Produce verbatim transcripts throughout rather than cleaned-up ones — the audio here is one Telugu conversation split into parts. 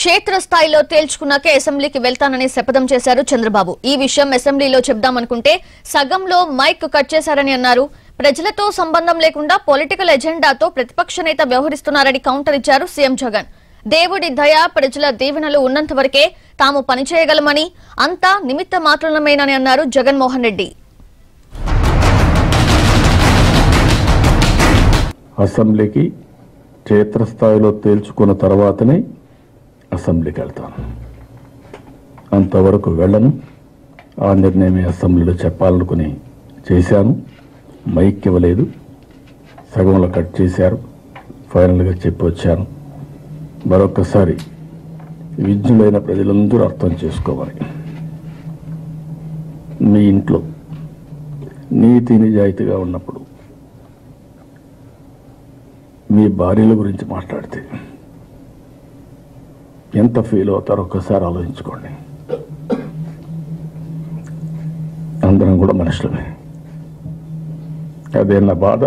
క్షేత్రస్థాయిలో తేల్చుకున్నాకే అసెంబ్లీకి వెళ్తానని శపథం చేశారు చంద్రబాబు. ఈ విషయం అసెంబ్లీలో చెప్దామనుకుంటే సగంలో మైక్ కట్ చేశారని అన్నారు. ప్రజలతో సంబంధం లేకుండా పొలిటికల్ ఎజెండాతో ప్రతిపక్ష నేత వ్యవహరిస్తున్నారని కౌంటర్ ఇచ్చారు సీఎం జగన్. దేవుడి దయ, ప్రజల దీవెనలు ఉన్నంత వరకే తాము పనిచేయగలమని, అంతా నిమిత్త మాత్రమేనని అన్నారు జగన్మోహన్ రెడ్డి. అసెంబ్లీకి క్షేత్రస్థాయిలో తేల్చుకున్న తర్వాతనే అసెంబ్లీకి వెళ్తాను. అంతవరకు వెళ్ళను. ఆ నిర్ణయమే అసెంబ్లీలో చెప్పాలనుకుని చేశాను. మైక్ ఇవ్వలేదు, సగంలో కట్ చేశారు. ఫైనల్గా చెప్పి వచ్చాను. మరొకసారి విజ్ఞులైన ప్రజలందరూ అర్థం చేసుకోవాలి. మీ ఇంట్లో నీతి నిజాయితీగా ఉన్నప్పుడు మీ భార్యల గురించి మాట్లాడితే ఎంత ఫీల్ అవుతారో ఒక్కసారి ఆలోచించుకోండి. అందరం కూడా మనుషులమే. అదే నా బాధ.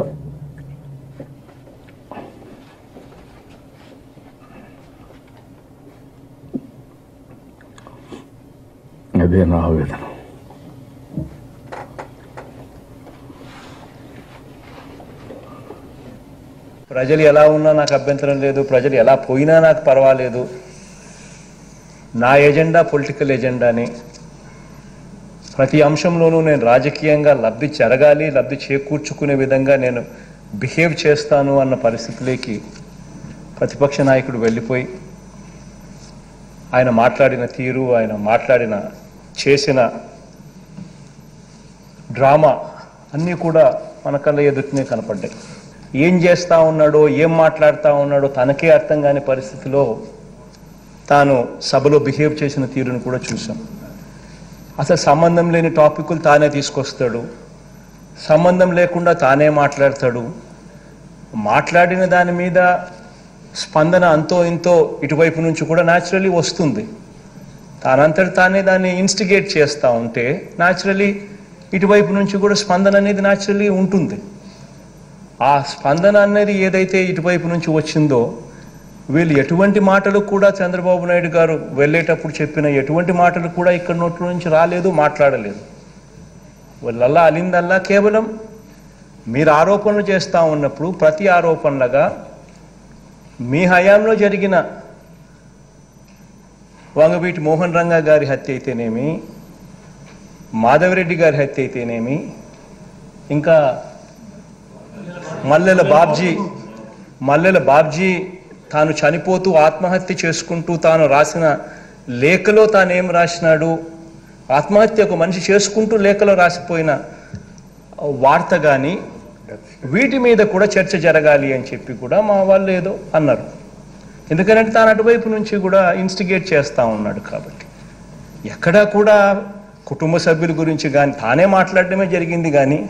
అదే నా ఆవేదన. ప్రజలు ఎలా ఉన్నా నాకు అభ్యంతరం లేదు, ప్రజలు ఎలా పోయినా నాకు పర్వాలేదు. నా ఎజెండా పొలిటికల్ ఎజెండాని, ప్రతి అంశంలోనూ నేను రాజకీయంగా లబ్ధి జరగాలి, లబ్ధి చేకూర్చుకునే విధంగా నేను బిహేవ్ చేస్తాను అన్న పరిస్థితిలోకి ప్రతిపక్ష నాయకుడు వెళ్ళిపోయి ఆయన మాట్లాడిన తీరు, ఆయన మాట్లాడిన చేసిన డ్రామా అన్నీ కూడా మన కళ్ళ ఎదుటినే కనపడ్డాయి. ఏం చేస్తూ ఉన్నాడో, ఏం మాట్లాడుతూ ఉన్నాడో తనకే అర్థం కాని పరిస్థితిలో తాను సభలో బిహేవ్ చేసిన తీరును కూడా చూసాం. అసలు సంబంధం లేని టాపిక్లు తానే తీసుకొస్తాడు, సంబంధం లేకుండా తానే మాట్లాడతాడు. మాట్లాడిన దాని మీద స్పందన అంతో ఇంతో ఇటువైపు నుంచి కూడా న్యాచురలీ వస్తుంది. తానంతటి తానే దాన్ని ఇన్స్టిగేట్ చేస్తూ ఉంటే న్యాచురలీ ఇటువైపు నుంచి కూడా స్పందన అనేది న్యాచురలీ ఉంటుంది. ఆ స్పందన అనేది ఏదైతే ఇటువైపు నుంచి వచ్చిందో, వీళ్ళు ఎటువంటి మాటలు కూడా చంద్రబాబు నాయుడు గారు వెళ్ళేటప్పుడు చెప్పిన ఎటువంటి మాటలు కూడా ఇక్కడ నోట్ల నుంచి రాలేదు, మాట్లాడలేదు. వాళ్ళల్లా అలిందల్లా కేవలం మీరు ఆరోపణలు చేస్తూ ఉన్నప్పుడు ప్రతి ఆరోపణలుగా మీ హయాంలో జరిగిన వంగవీటి మోహన్ రంగా గారి హత్య అయితేనేమి, మాధవరెడ్డి గారి హత్య అయితేనేమి, ఇంకా మల్లెల బాబ్జీ మల్లెల బాబ్జీ తాను చనిపోతూ ఆత్మహత్య చేసుకుంటూ తాను రాసిన లేఖలో తాను ఏం రాసినాడు, ఆత్మహత్య ఒక మనిషి చేసుకుంటూ లేఖలో రాసిపోయిన వార్త కానీ, వీటి మీద కూడా చర్చ జరగాలి అని చెప్పి కూడా మా వాళ్ళు ఏదో అన్నారు. ఎందుకంటే తాను అటువైపు నుంచి కూడా ఇన్స్టిగేట్ చేస్తూ ఉన్నాడు. కాబట్టి ఎక్కడా కూడా కుటుంబ సభ్యుల గురించి కానీ తానే మాట్లాడడమే జరిగింది. కానీ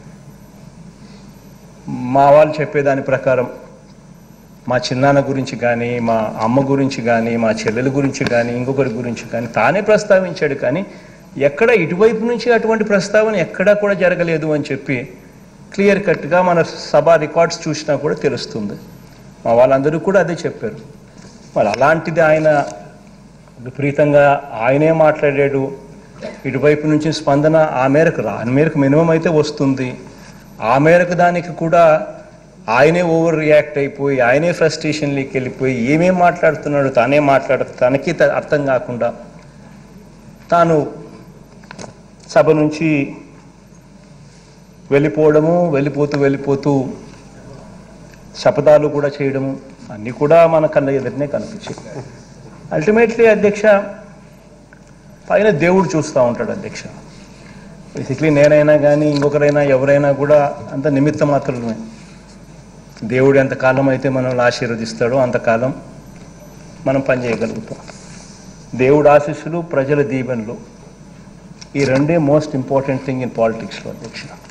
మా వాళ్ళు చెప్పేదాని ప్రకారం మా చిన్నాన్న గురించి కానీ, మా అమ్మ గురించి కానీ, మా చెల్లెల గురించి కానీ, ఇంకొకరి గురించి కానీ తానే ప్రస్తావించాడు. కానీ ఎక్కడ ఇటువైపు నుంచి అటువంటి ప్రస్తావన ఎక్కడా కూడా జరగలేదు అని చెప్పి క్లియర్ కట్గా మన సభ రికార్డ్స్ చూసినా కూడా తెలుస్తుంది. మా వాళ్ళందరూ కూడా అదే చెప్పారు. మరి అలాంటిది ఆయన విపరీతంగా ఆయనే మాట్లాడాడు. ఇటువైపు నుంచి స్పందన ఆ మేరకు రా ఆ మేరకు మినిమం అయితే వస్తుంది. ఆ మేరకు దానికి కూడా ఆయనే ఓవర్ రియాక్ట్ అయిపోయి, ఆయనే ఫ్రస్ట్రేషన్లోకి వెళ్ళిపోయి ఏమేం మాట్లాడుతున్నాడు తానే మాట్లాడుతూ తనకి అర్థం కాకుండా తాను సభ నుంచి వెళ్ళిపోవడము, వెళ్ళిపోతూ వెళ్ళిపోతూ శపథాలు కూడా చేయడము అన్నీ కూడా మన కళ్ళ ఎదురునే కనిపించాయి. అల్టిమేట్లీ అధ్యక్ష, పైన దేవుడు చూస్తూ ఉంటాడు అధ్యక్ష. బేసిక్లీ నేనైనా కానీ ఇంకొకరైనా ఎవరైనా కూడా అంత నిమిత్త మాత్రమే. దేవుడు ఎంతకాలం అయితే మనల్ని ఆశీర్వదిస్తాడో అంతకాలం మనం పనిచేయగలుగుతాం. దేవుడు ఆశీస్సులు, ప్రజల దీవెనలు, ఈ రెండే మోస్ట్ ఇంపార్టెంట్ థింగ్ ఇన్ పాలిటిక్స్లో అధ్యక్ష.